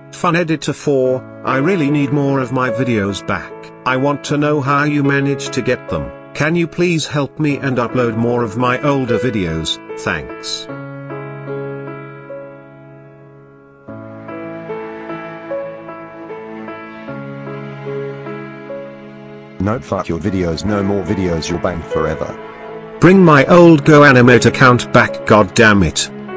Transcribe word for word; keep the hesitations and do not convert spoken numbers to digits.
FunEditor four, I really need more of my videos back. I want to know how you manage to get them. Can you please help me and upload more of my older videos? Thanks. Note: fuck your videos, no more videos, you're banned forever. Bring my old GoAnimate account back, god damn it.